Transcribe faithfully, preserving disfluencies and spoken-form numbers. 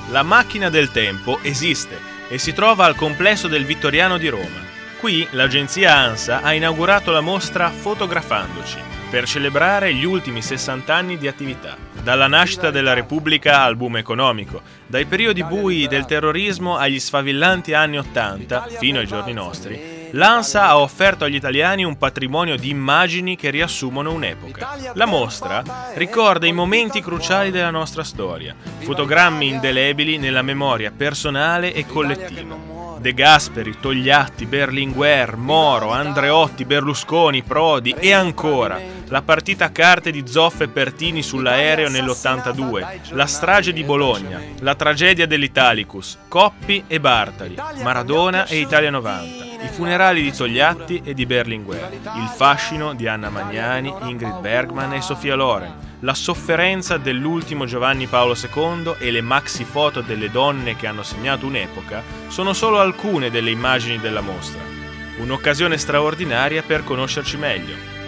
La macchina del tempo esiste e si trova al complesso del Vittoriano di Roma. Qui l'agenzia ANSA ha inaugurato la mostra Fotografandoci per celebrare gli ultimi sessanta anni di attività. Dalla nascita della Repubblica al boom economico, dai periodi bui del terrorismo agli sfavillanti anni Ottanta, fino ai giorni nostri, l'ANSA ha offerto agli italiani un patrimonio di immagini che riassumono un'epoca. La mostra ricorda i momenti cruciali della nostra storia, fotogrammi indelebili nella memoria personale e collettiva. De Gasperi, Togliatti, Berlinguer, Moro, Andreotti, Berlusconi, Prodi e ancora la partita a carte di Zoff e Pertini sull'aereo nell'ottantadue, la strage di Bologna, la tragedia dell'Italicus, Coppi e Bartali, Maradona e Italia novanta, i funerali di Togliatti e di Berlinguer, il fascino di Anna Magnani, Ingrid Bergman e Sofia Loren, la sofferenza dell'ultimo Giovanni Paolo secondo e le maxi foto delle donne che hanno segnato un'epoca sono solo alcune delle immagini della mostra. Un'occasione straordinaria per conoscerci meglio.